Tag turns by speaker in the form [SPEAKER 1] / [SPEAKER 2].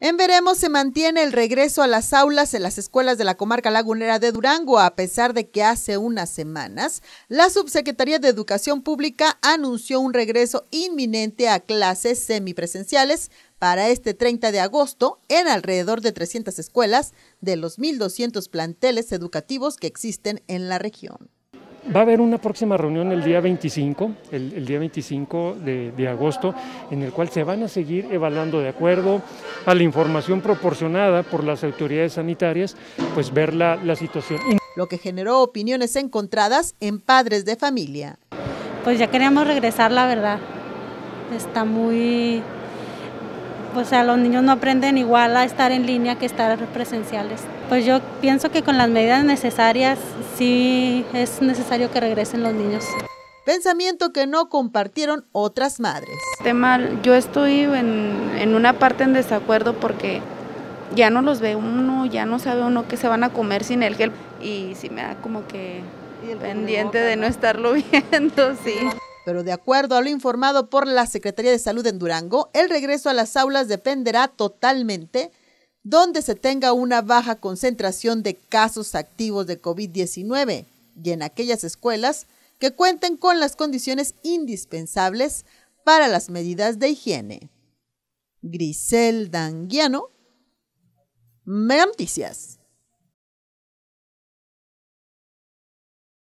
[SPEAKER 1] En veremos se mantiene el regreso a las aulas en las escuelas de la comarca lagunera de Durango, a pesar de que hace unas semanas la Subsecretaría de Educación Pública anunció un regreso inminente a clases semipresenciales para este 30 de agosto en alrededor de 300 escuelas de los 1,200 planteles educativos que existen en la región.
[SPEAKER 2] Va a haber una próxima reunión el día 25, el día 25 de agosto, en el cual se van a seguir evaluando de acuerdo a la información proporcionada por las autoridades sanitarias, pues ver la situación.
[SPEAKER 1] Lo que generó opiniones encontradas en padres de familia.
[SPEAKER 3] Pues ya queríamos regresar, la verdad. Está muy... O sea, los niños no aprenden igual a estar en línea que estar presenciales. Pues yo pienso que con las medidas necesarias sí es necesario que regresen los niños.
[SPEAKER 1] Pensamiento que no compartieron otras madres.
[SPEAKER 4] Yo estoy en una parte en desacuerdo porque ya no los ve uno, ya no sabe uno qué se van a comer sin el gel y sí me da como que pendiente de no estarlo viendo, sí.
[SPEAKER 1] Pero de acuerdo a lo informado por la Secretaría de Salud en Durango, el regreso a las aulas dependerá totalmente donde se tenga una baja concentración de casos activos de COVID-19 y en aquellas escuelas que cuenten con las condiciones indispensables para las medidas de higiene. Griselda Anguiano, Mega Noticias.